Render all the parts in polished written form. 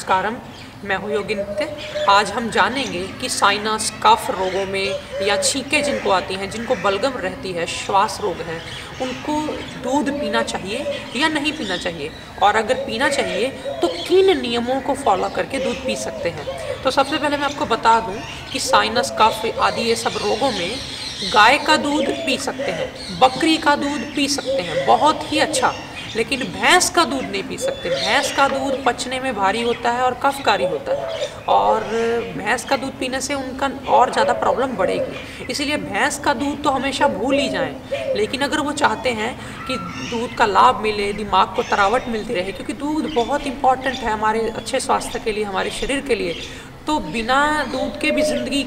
नमस्कारम, मैं हूँ योगी नित्य। आज हम जानेंगे कि साइनस कफ रोगों में या छींकें जिनको आती हैं, जिनको बलगम रहती है, श्वास रोग है, उनको दूध पीना चाहिए या नहीं पीना चाहिए, और अगर पीना चाहिए तो किन नियमों को फॉलो करके दूध पी सकते हैं। तो सबसे पहले मैं आपको बता दूं कि साइनस कफ आदि ये सब रोगों में गाय का दूध पी सकते हैं, बकरी का दूध पी सकते हैं, बहुत ही अच्छा, लेकिन भैंस का दूध नहीं पी सकते। भैंस का दूध पचने में भारी होता है और कफकारी होता है, और भैंस का दूध पीने से उनका और ज़्यादा प्रॉब्लम बढ़ेगी। इसीलिए भैंस का दूध तो हमेशा भूल ही जाएं। लेकिन अगर वो चाहते हैं कि दूध का लाभ मिले, दिमाग को तरावट मिलती रहे, क्योंकि दूध बहुत इंपॉर्टेंट है हमारे अच्छे स्वास्थ्य के लिए, हमारे शरीर के लिए, तो बिना दूध के भी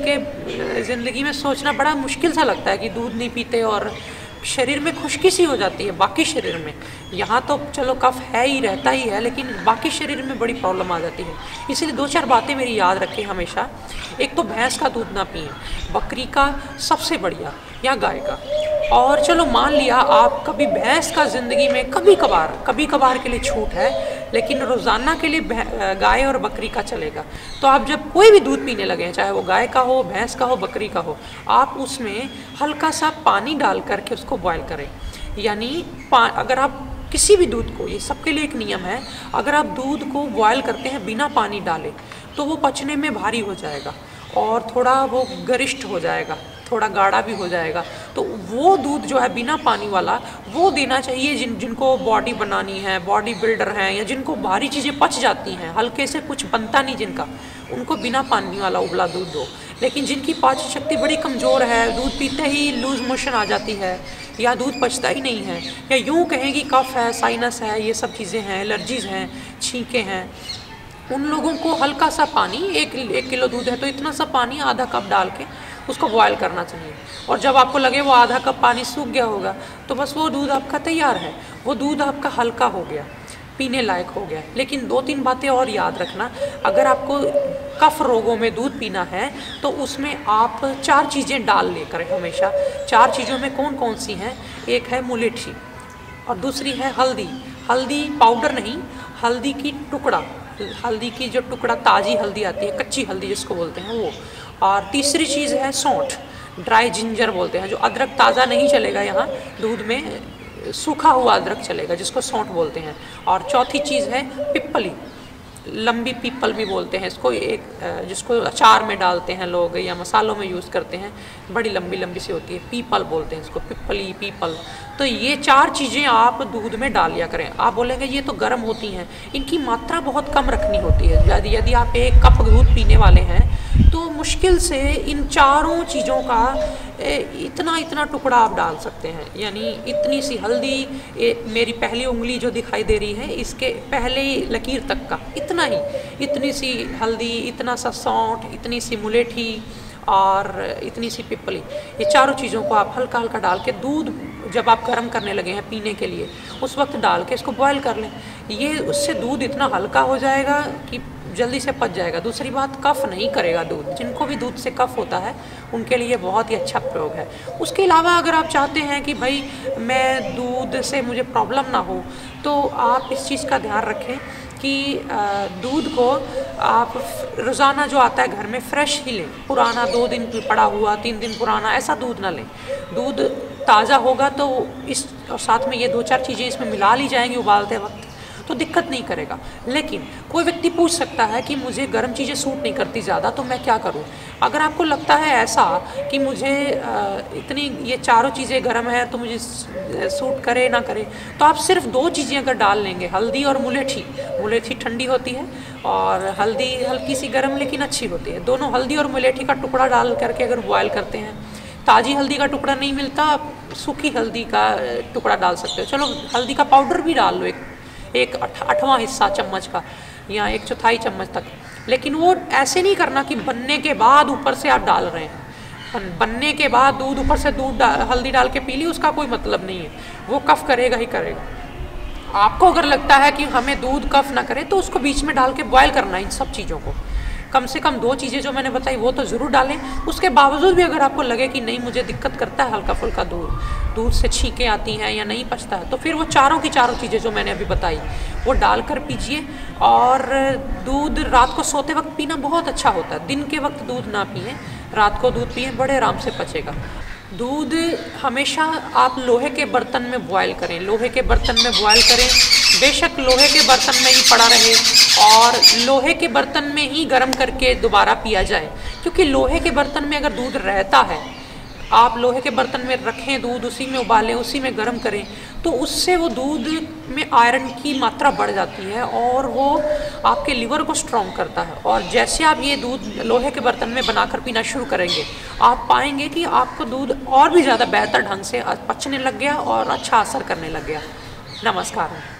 ज़िंदगी में सोचना बड़ा मुश्किल सा लगता है कि दूध नहीं पीते और शरीर में खुश्की सी हो जाती है। बाकी शरीर में, यहाँ तो चलो कफ है ही, रहता ही है, लेकिन बाकी शरीर में बड़ी प्रॉब्लम आ जाती है। इसीलिए दो चार बातें मेरी याद रखें हमेशा। एक तो भैंस का दूध ना पिएं, बकरी का सबसे बढ़िया, या गाय का। और चलो मान लिया आप कभी भैंस का ज़िंदगी में कभी कभार के लिए छूट है, लेकिन रोज़ाना के लिए गाय और बकरी का चलेगा। तो आप जब कोई भी दूध पीने लगे, चाहे वो गाय का हो, भैंस का हो, बकरी का हो, आप उसमें हल्का सा पानी डाल करके उसको बॉयल करें। यानी अगर आप किसी भी दूध को, ये सबके लिए एक नियम है, अगर आप दूध को बॉयल करते हैं बिना पानी डाले तो वो पचने में भारी हो जाएगा और थोड़ा वो गरिष्ठ हो जाएगा, थोड़ा गाढ़ा भी हो जाएगा। तो वो दूध जो है बिना पानी वाला, वो देना चाहिए जिनको बॉडी बनानी है, बॉडी बिल्डर हैं, या जिनको भारी चीज़ें पच जाती हैं, हल्के से कुछ बनता नहीं जिनका, उनको बिना पानी वाला उबला दूध दो। लेकिन जिनकी पाचन शक्ति बड़ी कमज़ोर है, दूध पीते ही लूज मोशन आ जाती है, या दूध पचता ही नहीं है, या यूँ कहें कि कफ है, साइनस है, ये सब चीज़ें हैं, एलर्जीज़ हैं, छींकें हैं, उन लोगों को हल्का सा पानी, एक किलो दूध है तो इतना सा पानी आधा कप डाल के उसको बॉयल करना चाहिए। और जब आपको लगे वो आधा कप पानी सूख गया होगा, तो बस वो दूध आपका तैयार है, वो दूध आपका हल्का हो गया, पीने लायक हो गया। लेकिन दो तीन बातें और याद रखना, अगर आपको कफ रोगों में दूध पीना है तो उसमें आप 4 चीज़ें डाल ले करें हमेशा। 4 चीज़ों में कौन कौन सी हैं? एक है मुलेठी, और दूसरी है हल्दी पाउडर नहीं, हल्दी की टुकड़ा, हल्दी की जो टुकड़ा, ताज़ी हल्दी आती है, कच्ची हल्दी जिसको बोलते हैं वो। और तीसरी चीज़ है सौंठ, ड्राई जिंजर बोलते हैं, जो अदरक ताज़ा नहीं चलेगा यहाँ दूध में, सूखा हुआ अदरक चलेगा जिसको सौंठ बोलते हैं। और चौथी चीज़ है पिप्पली, लंबी पीपल भी बोलते हैं इसको, एक जिसको अचार में डालते हैं लोग या मसालों में यूज़ करते हैं, बड़ी लंबी लंबी सी होती है, पीपल बोलते हैं इसको, पिप्पली, पीपल। तो ये 4 चीज़ें आप दूध में डाल लिया करें। आप बोलेंगे ये तो गर्म होती हैं, इनकी मात्रा बहुत कम रखनी होती है। यदि आप 1 कप दूध पीने वाले हैं तो मुश्किल से इन 4 चीज़ों का इतना टुकड़ा आप डाल सकते हैं। यानी इतनी सी हल्दी, मेरी पहली उंगली जो दिखाई दे रही है इसके पहले लकीर तक का इतना ही, इतनी सी हल्दी, इतना सा सौंठ, इतनी सी मुलेठी और इतनी सी पिपली, ये 4 चीज़ों को आप हल्का हल्का डाल के दूध जब आप गर्म करने लगे हैं पीने के लिए, उस वक्त डाल के इसको बॉयल कर लें। ये उससे दूध इतना हल्का हो जाएगा कि जल्दी से पच जाएगा। दूसरी बात, कफ नहीं करेगा दूध। जिनको भी दूध से कफ होता है उनके लिए बहुत ही अच्छा प्रयोग है। उसके अलावा अगर आप चाहते हैं कि भाई मैं दूध से मुझे प्रॉब्लम ना हो, तो आप इस चीज़ का ध्यान रखें कि दूध को आप रोज़ाना जो आता है घर में फ्रेश ही लें। पुराना 2 दिन पड़ा हुआ, 3 दिन पुराना, ऐसा दूध ना लें। दूध ताज़ा होगा तो इस, और साथ में ये 2-4 चीज़ें इसमें मिला ली जाएंगी उबालते वक्त, तो दिक्कत नहीं करेगा। लेकिन कोई व्यक्ति पूछ सकता है कि मुझे गर्म चीज़ें सूट नहीं करती ज़्यादा, तो मैं क्या करूं? अगर आपको लगता है ऐसा कि मुझे इतनी ये 4 चीज़ें गर्म है तो मुझे सूट करे ना करे, तो आप सिर्फ 2 चीज़ें अगर डाल लेंगे, हल्दी और मुलेठी ठंडी होती है और हल्दी हल्की सी गर्म लेकिन अच्छी होती है। दोनों हल्दी और मुलेठी का टुकड़ा डाल करके अगर बॉयल करते हैं, ताज़ी हल्दी का टुकड़ा नहीं मिलता, सूखी हल्दी का टुकड़ा डाल सकते हो। चलो हल्दी का पाउडर भी डाल लो, एक 8वां हिस्सा चम्मच का, या 1/4 चम्मच तक। लेकिन वो ऐसे नहीं करना कि बनने के बाद ऊपर से आप डाल रहे हैं। बनने के बाद दूध, ऊपर से हल्दी डाल के पी ली, उसका कोई मतलब नहीं है, वो कफ करेगा ही करेगा। आपको अगर लगता है कि हमें दूध कफ ना करे, तो उसको बीच में डाल के बॉयल करना है इन सब चीज़ों को। कम से कम 2 चीज़ें जो मैंने बताई वो तो ज़रूर डालें। उसके बावजूद भी अगर आपको लगे कि नहीं मुझे दिक्कत करता है हल्का फुल्का दूध से छींकें आती हैं या नहीं पचता है, तो फिर वो चारों की चारों चीज़ें जो मैंने अभी बताई वो डालकर पीजिए। और दूध रात को सोते वक्त पीना बहुत अच्छा होता है। दिन के वक्त दूध ना पिएं, रात को दूध पिएं, बड़े आराम से पचेगा। दूध हमेशा आप लोहे के बर्तन में बॉयल करें, लोहे के बर्तन में बॉयल करें। बेशक लोहे के बर्तन में ही पड़ा रहे और लोहे के बर्तन में ही गर्म करके दोबारा पिया जाए, क्योंकि लोहे के बर्तन में अगर दूध रहता है, आप लोहे के बर्तन में रखें दूध, उसी में उबालें, उसी में गर्म करें, तो उससे वो दूध में आयरन की मात्रा बढ़ जाती है और वो आपके लिवर को स्ट्रॉन्ग करता है। और जैसे आप ये दूध लोहे के बर्तन में बनाकर पीना शुरू करेंगे, आप पाएंगे कि आपको दूध और भी ज़्यादा बेहतर ढंग से पचने लग गया और अच्छा असर करने लग गया। नमस्कार।